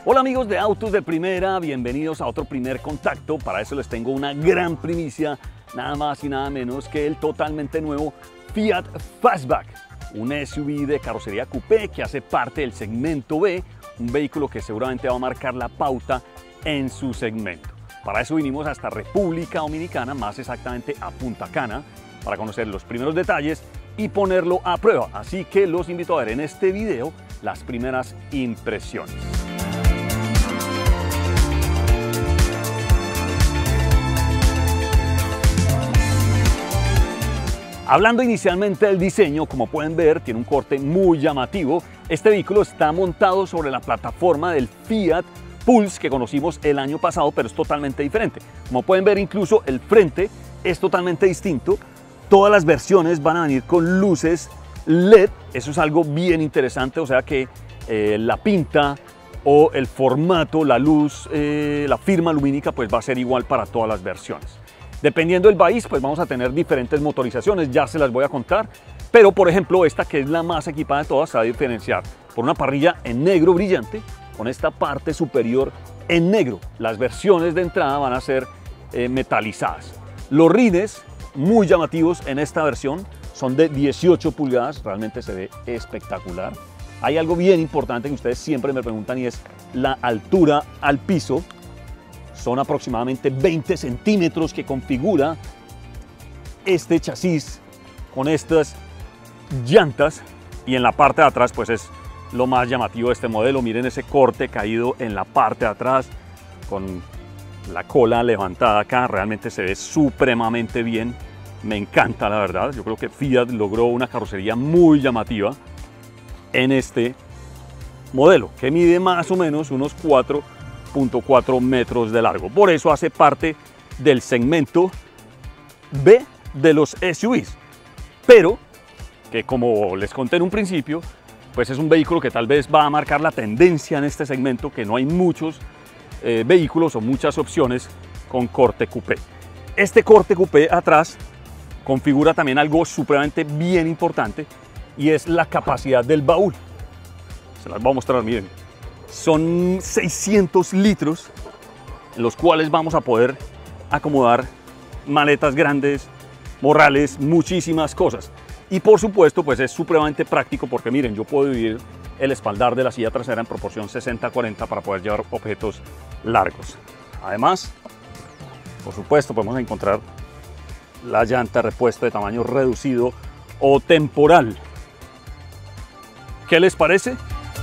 Hola amigos de Autos de Primera, bienvenidos a otro primer contacto. Para eso les tengo una gran primicia, nada más y nada menos que el totalmente nuevo Fiat Fastback, un SUV de carrocería coupé que hace parte del segmento B, un vehículo que seguramente va a marcar la pauta en su segmento. Para eso vinimos hasta República Dominicana, más exactamente a Punta Cana, para conocer los primeros detalles y ponerlo a prueba. Así que los invito a ver en este video las primeras impresiones. Hablando inicialmente del diseño, como pueden ver, tiene un corte muy llamativo. Este vehículo está montado sobre la plataforma del Fiat Pulse que conocimos el año pasado, pero es totalmente diferente. Como pueden ver, incluso el frente es totalmente distinto. Todas las versiones van a venir con luces LED. Eso es algo bien interesante, o sea que la pinta o el formato, la luz, la firma lumínica, pues va a ser igual para todas las versiones. Dependiendo del país, pues vamos a tener diferentes motorizaciones, ya se las voy a contar, pero por ejemplo esta, que es la más equipada de todas, se va a diferenciar por una parrilla en negro brillante, con esta parte superior en negro. Las versiones de entrada van a ser metalizadas. Los rines, muy llamativos en esta versión, son de 18 pulgadas, realmente se ve espectacular. Hay algo bien importante que ustedes siempre me preguntan y es la altura al piso. Son aproximadamente 20 centímetros que configura este chasis con estas llantas, y en la parte de atrás pues es lo más llamativo de este modelo. Miren ese corte caído en la parte de atrás con la cola levantada acá, realmente se ve supremamente bien, me encanta la verdad. Yo creo que Fiat logró una carrocería muy llamativa en este modelo, que mide más o menos unos 4.4 metros de largo. Por eso hace parte del segmento B de los SUVs, pero que, como les conté en un principio, pues es un vehículo que tal vez va a marcar la tendencia en este segmento, que no hay muchos vehículos o muchas opciones con corte coupé. Este corte coupé atrás configura también algo supremamente bien importante, y es la capacidad del baúl. Se las voy a mostrar, miren. Son 600 litros en los cuales vamos a poder acomodar maletas grandes, morrales, muchísimas cosas. Y por supuesto, pues es supremamente práctico porque miren, yo puedo dividir el espaldar de la silla trasera en proporción 60-40 para poder llevar objetos largos. Además, por supuesto, podemos encontrar la llanta repuesta de tamaño reducido o temporal. ¿Qué les parece?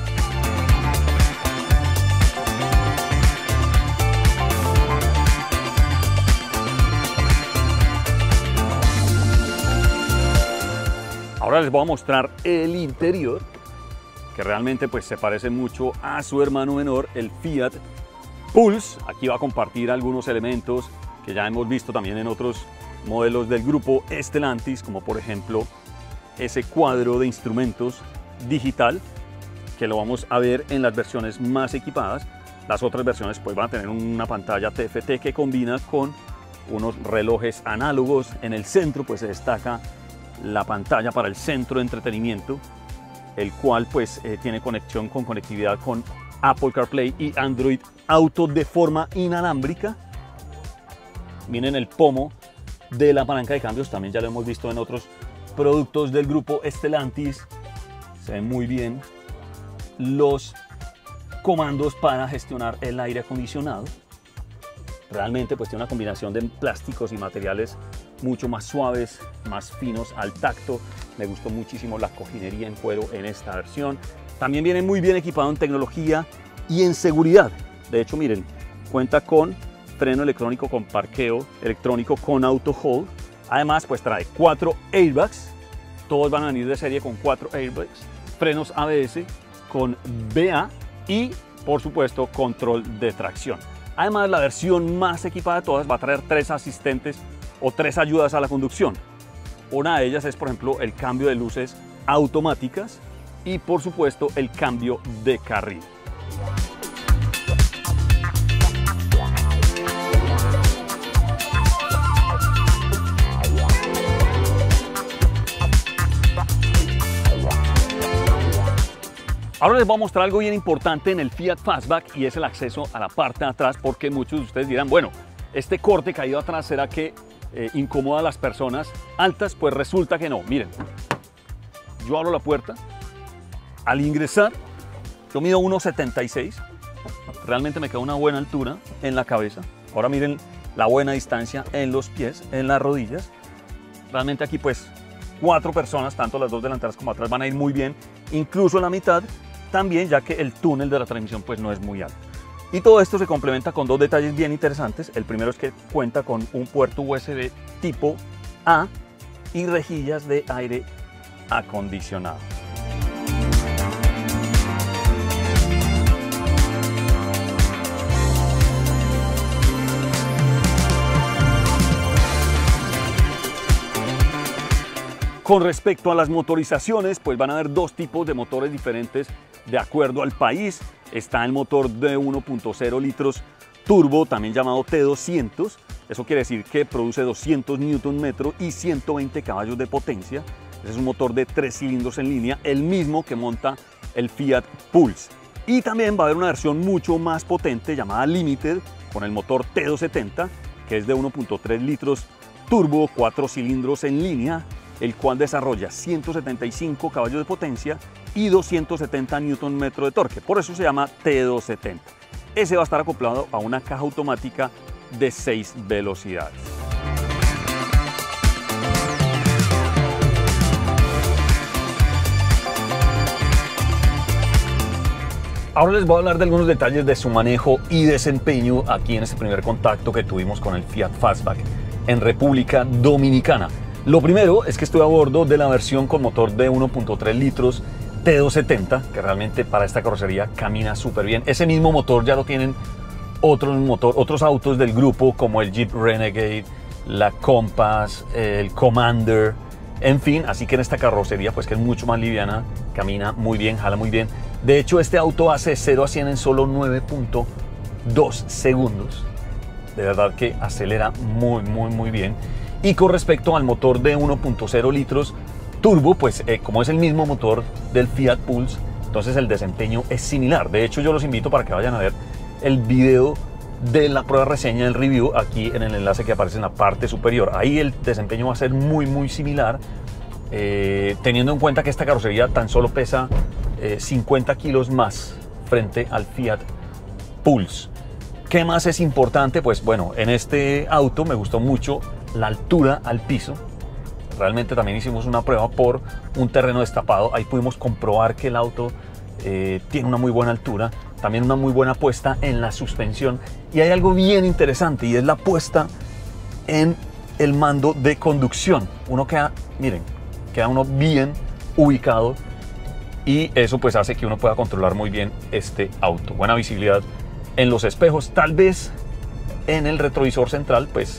Ahora les voy a mostrar el interior, que realmente pues se parece mucho a su hermano menor, el Fiat Pulse. Aquí va a compartir algunos elementos que ya hemos visto también en otros modelos del grupo Stellantis, como por ejemplo ese cuadro de instrumentos digital, que lo vamos a ver en las versiones más equipadas. Las otras versiones pues van a tener una pantalla TFT que combina con unos relojes análogos. En el centro pues se destaca la pantalla para el centro de entretenimiento, el cual pues tiene conexión con conectividad con Apple CarPlay y Android Auto de forma inalámbrica. Miren el pomo de la palanca de cambios, también ya lo hemos visto en otros productos del grupo Stellantis. Se ven muy bien los comandos para gestionar el aire acondicionado. Realmente pues tiene una combinación de plásticos y materiales mucho más suaves, más finos al tacto. Me gustó muchísimo la cojinería en cuero en esta versión. También viene muy bien equipado en tecnología y en seguridad. De hecho, miren, cuenta con freno electrónico con parqueo electrónico con auto hold. Además, pues trae 4 airbags. Todos van a venir de serie con 4 airbags. Frenos ABS con BA y, por supuesto, control de tracción. Además, la versión más equipada de todas va a traer 3 asistentes o 3 ayudas a la conducción. Una de ellas es, por ejemplo, el cambio de luces automáticas y, por supuesto, el cambio de carril. Ahora les voy a mostrar algo bien importante en el Fiat Fastback y es el acceso a la parte de atrás, porque muchos de ustedes dirán, bueno, este corte caído atrás, ¿será que incomoda a las personas altas? Pues resulta que no. Miren, yo abro la puerta, al ingresar, yo mido 1,76, realmente me queda una buena altura en la cabeza. Ahora miren la buena distancia en los pies, en las rodillas. Realmente aquí pues 4 personas, tanto las dos delanteras como atrás, van a ir muy bien, incluso en la mitad también, ya que el túnel de la transmisión pues no es muy alto. Y todo esto se complementa con 2 detalles bien interesantes. El primero es que cuenta con un puerto USB tipo A y rejillas de aire acondicionado. Con respecto a las motorizaciones, pues van a haber 2 tipos de motores diferentes de acuerdo al país. Está el motor de 1.0 litros turbo, también llamado T200. Eso quiere decir que produce 200 Nm y 120 caballos de potencia. Ese es un motor de 3 cilindros en línea, el mismo que monta el Fiat Pulse. Y también va a haber una versión mucho más potente llamada Limited, con el motor T270, que es de 1.3 litros turbo, 4 cilindros en línea, el cual desarrolla 175 caballos de potencia y 270 Nm de torque. Por eso se llama T270. Ese va a estar acoplado a una caja automática de 6 velocidades. Ahora les voy a hablar de algunos detalles de su manejo y desempeño aquí en este primer contacto que tuvimos con el Fiat Fastback en República Dominicana. Lo primero es que estoy a bordo de la versión con motor de 1.3 litros T270, que realmente para esta carrocería camina súper bien. Ese mismo motor ya lo tienen otros autos del grupo, como el Jeep Renegade, la Compass, el Commander, en fin. Así que en esta carrocería, pues que es mucho más liviana, camina muy bien, jala muy bien. De hecho, este auto hace 0 a 100 en solo 9.2 segundos. De verdad que acelera muy bien. Y con respecto al motor de 1.0 litros turbo, pues como es el mismo motor del Fiat Pulse, entonces el desempeño es similar. De hecho, yo los invito para que vayan a ver el video de la prueba reseña del review aquí en el enlace que aparece en la parte superior. Ahí el desempeño va a ser muy similar, teniendo en cuenta que esta carrocería tan solo pesa 50 kilos más frente al Fiat Pulse. ¿Qué más es importante? Pues bueno, en este auto me gustó mucho la altura al piso. Realmente también hicimos una prueba por un terreno destapado. Ahí pudimos comprobar que el auto tiene una muy buena altura, también una muy buena puesta en la suspensión. Y hay algo bien interesante y es la puesta en el mando de conducción. Uno queda, miren, queda uno bien ubicado y eso pues hace que uno pueda controlar muy bien este auto. Buena visibilidad en los espejos, tal vez en el retrovisor central pues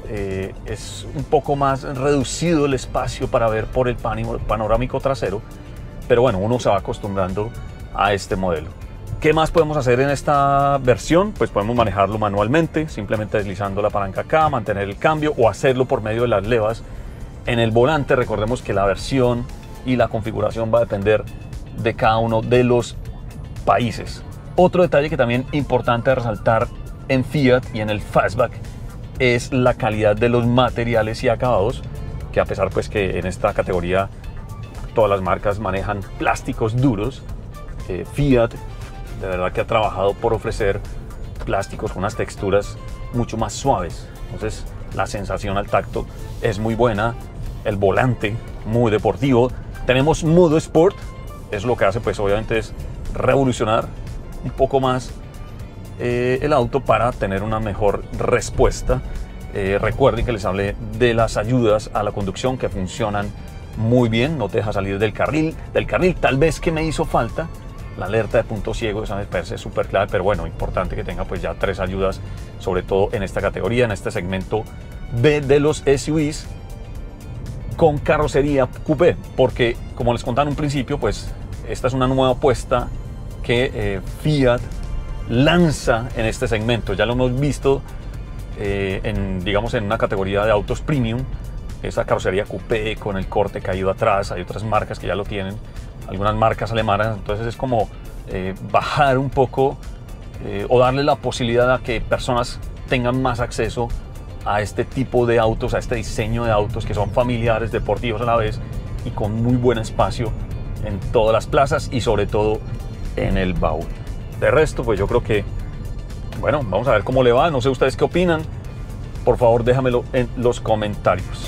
es un poco más reducido el espacio para ver por el panorámico trasero, pero bueno, uno se va acostumbrando a este modelo. ¿Qué más podemos hacer en esta versión? Pues podemos manejarlo manualmente, simplemente deslizando la palanca acá, mantener el cambio o hacerlo por medio de las levas en el volante. Recordemos que la versión y la configuración va a depender de cada uno de los países. Otro detalle que también es importante resaltar en Fiat y en el Fastback es la calidad de los materiales y acabados, que a pesar pues que en esta categoría todas las marcas manejan plásticos duros, Fiat de verdad que ha trabajado por ofrecer plásticos con unas texturas mucho más suaves. Entonces la sensación al tacto es muy buena, el volante muy deportivo. Tenemos modo Sport, es lo que hace pues obviamente es revolucionar un poco más el auto para tener una mejor respuesta. Recuerden que les hablé de las ayudas a la conducción que funcionan muy bien, no te deja salir del carril. Tal vez que me hizo falta la alerta de punto ciego, esa me parece súper clave, pero bueno, importante que tenga pues ya 3 ayudas, sobre todo en esta categoría, en este segmento B de los SUVs con carrocería coupé, porque como les contaba en un principio, pues esta es una nueva apuesta que Fiat lanza en este segmento. Ya lo hemos visto digamos en una categoría de autos premium, esa carrocería coupé con el corte caído atrás. Hay otras marcas que ya lo tienen, algunas marcas alemanas. Entonces es como bajar un poco o darle la posibilidad a que personas tengan más acceso a este tipo de autos, a este diseño de autos que son familiares, deportivos a la vez y con muy buen espacio en todas las plazas y sobre todo en el baúl. De resto, pues yo creo que, bueno, vamos a ver cómo le va. No sé ustedes qué opinan. Por favor, déjamelo en los comentarios.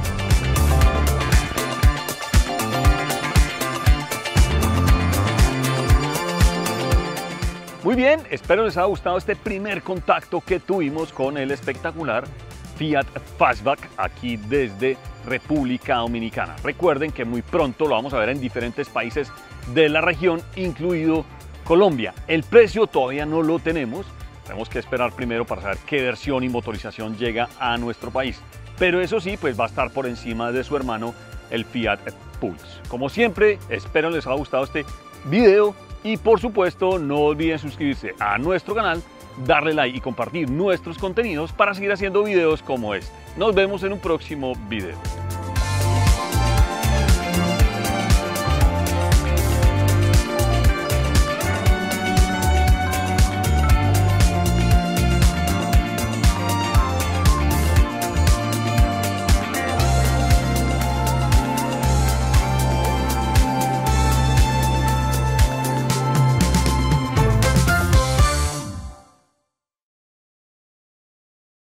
Muy bien, espero les haya gustado este primer contacto que tuvimos con el espectacular Fiat Fastback aquí desde República Dominicana. Recuerden que muy pronto lo vamos a ver en diferentes países de la región, incluido Colombia. El precio todavía no lo tenemos, tenemos que esperar primero para saber qué versión y motorización llega a nuestro país. Pero eso sí, pues va a estar por encima de su hermano, el Fiat Pulse. Como siempre, espero les haya gustado este video. Y por supuesto, no olviden suscribirse a nuestro canal, darle like y compartir nuestros contenidos para seguir haciendo videos como este. Nos vemos en un próximo video.